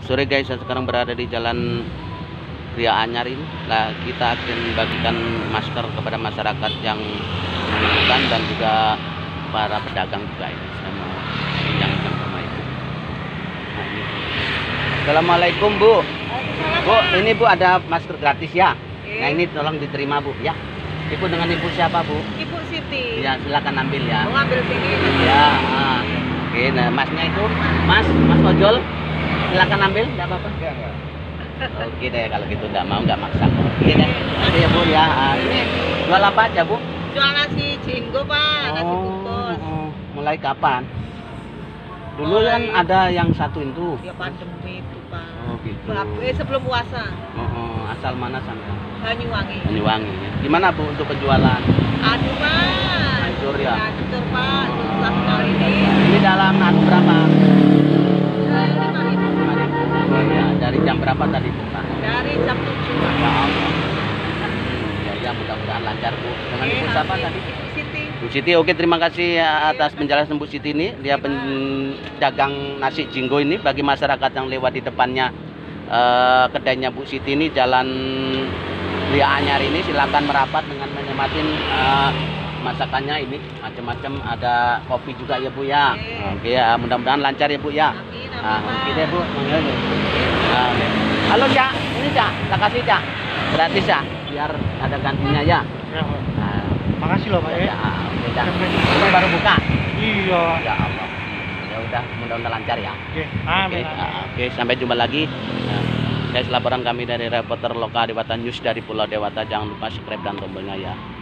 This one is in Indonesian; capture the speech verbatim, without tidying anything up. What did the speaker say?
Sore guys, saya sekarang berada di Jalan Ria Anyar ini. Nah, kita akan bagikan masker kepada masyarakat yang membutuhkan dan juga para pedagang juga ini. Saya mau pinjamkan sama ibu. Nah, ini. Assalamualaikum Bu. Bu, ini Bu ada masker gratis ya. Nah ini tolong diterima Bu ya. Ibu dengan ibu siapa Bu? Ibu Siti. Ya silakan ambil ya. Mau ambil sini. Ya. Ah. Oke, nah masnya itu Mas, Mas ojol. Silakan ambil, enggak apa-apa. Oke deh, kalau gitu enggak mau enggak maksa. Oke deh. Oke ya Bu ya. Ah, ini jual apa aja Bu? Jual nasi jinggo Pak, nasi bungkus. Oh, mulai kapan? Dulu Mulai- kan ada yang satu itu. Ya pandemi itu Pak. Oh gitu. Eh, sebelum puasa. Oh, oh, asal mana sampai? Banyuwangi. Banyuwangi. Ya. Gimana Bu untuk penjualan? Aduh Pak. Hancur ya? Hancur Pak. Susah sekali ini. Ini dalam anu berapa? Saya lima ribu. lima ribu. Oh, ya. Dari jam berapa tadi buka? Dari jam tujuh. Ya Allah. Ya, ya mudah-mudahan lancar Bu. Dengan ibu siapa tadi? Ibu Siti. Bu Siti, oke terima kasih ya, atas penjelasan Bu Siti ini. Dia pedagang nasi jinggo ini bagi masyarakat yang lewat di depannya eh, kedainya Bu Siti ini Jalan Ria Anyar ini, silakan merapat dengan menikmatin eh, masakannya ini macam-macam, ada kopi juga ya Bu ya. Oke ya, mudah-mudahan lancar ya Bu ya. Amin, amin Nah, Pak. oke deh Bu. Nah, oke. Halo Cak, ini Cak, tak kasih Cak, gratis ya, biar ada gantinya ya. Ya, Pak. Nah, makasih loh Pak ya, ya. oke Cak. Ini baru buka. Iya. Ya Allah. Ya udah, mudah-mudahan lancar ya. Oke, Oke, amin. ah, oke, sampai jumpa lagi. Nah, guys, laporan kami dari reporter lokal Dewata News dari Pulau Dewata. Jangan lupa subscribe dan tombolnya ya.